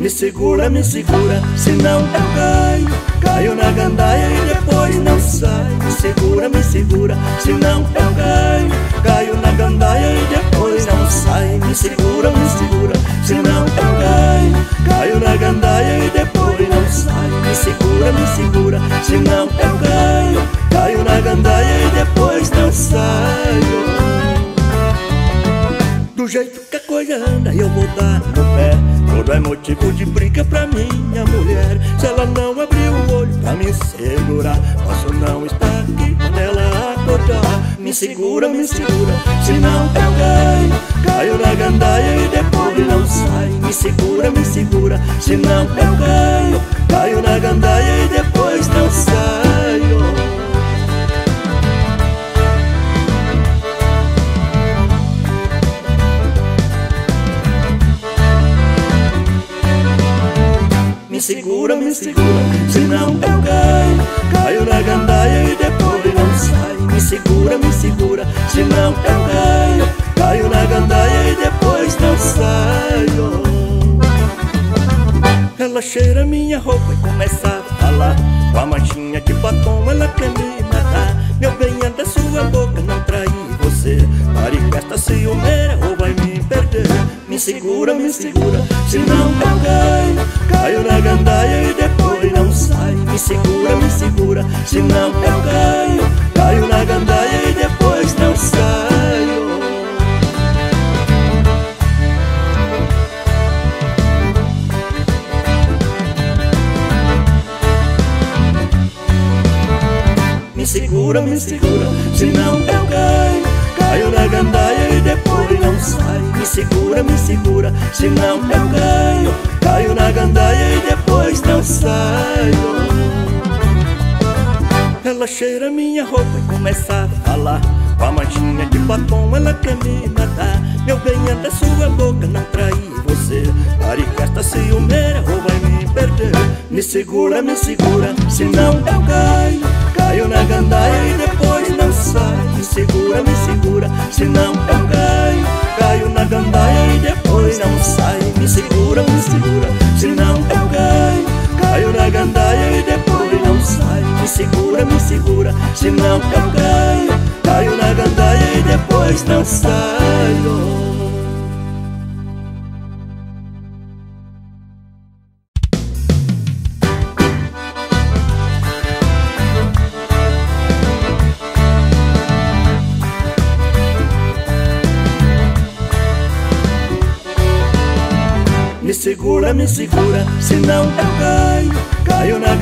me segura, senão eu caio. Caio na gandaia e depois não saio. Me segura, senão eu caio. Caio na gandaia e depois não saio. Me segura, senão eu caio. Caio na gandaia e depois não saio. Me segura, senão eu caio. Caio na gandaia e depois não saio. Do jeito que a coisa anda eu vou dar no pé. Todo é motivo de briga pra minha mulher. Se ela não abrir o olho pra me segurar, posso não estar aqui quando ela acordar. Me segura, senão eu caio. Caio na gandaia e depois não saio. Me segura, senão eu caio. Caio na gandaia e depois não saio. Me segura, senão eu caio. Caio na gandaia e depois não saio. Me segura, senão eu caio. Caio na gandaia e depois não saio. Ela cheira minha roupa e começa a falar. Com a manchinha de batom ela quer me matar. Meu bem, é da sua boca não trair você. Pare com esta ciumeira ou vai me perder. Me segura, senão eu caio. Caio na gandaia e depois não saio. Me segura, senão eu caio. Caio na gandaia e depois não saio. Me segura, senão eu caio. Caio na gandaia e depois não saio. Me segura, senão eu caio. Caio na gandaia e depois não saio. Ela cheira minha roupa e começa a falar. Com a manchinha de batom ela quer me matar. Meu bem, é da sua boca não trair você. Pare com esta ciumeira ou vai me perder. Me segura, senão eu caio. Caio na gandaia e depois não saio. Me segura, senão eu caio. Caio na gandaia e depois não saio. Me segura, senão eu caio. Caio na gandaia e depois não saio. Me segura, senão eu caio. Caio na gandaia e depois não saio. Me segura, senão eu caio. Caio na